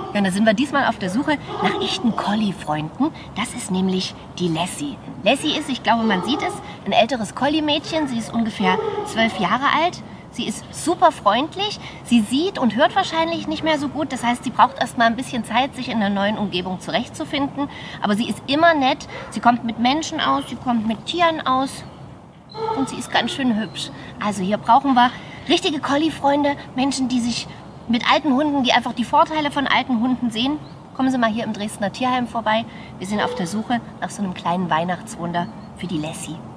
Ja, da sind wir diesmal auf der Suche nach echten Collie-Freunden. Das ist nämlich die Lassie. Lassie ist, ich glaube, man sieht es, ein älteres Collie-Mädchen. Sie ist ungefähr 12 Jahre alt. Sie ist super freundlich. Sie sieht und hört wahrscheinlich nicht mehr so gut. Das heißt, sie braucht erst mal ein bisschen Zeit, sich in der neuen Umgebung zurechtzufinden. Aber sie ist immer nett. Sie kommt mit Menschen aus, sie kommt mit Tieren aus. Und sie ist ganz schön hübsch. Also hier brauchen wir richtige Collie-Freunde, Menschen, die sich mit alten Hunden, die einfach die Vorteile von alten Hunden sehen. Kommen Sie mal hier im Dresdner Tierheim vorbei. Wir sind auf der Suche nach so einem kleinen Weihnachtswunder für die Lassie.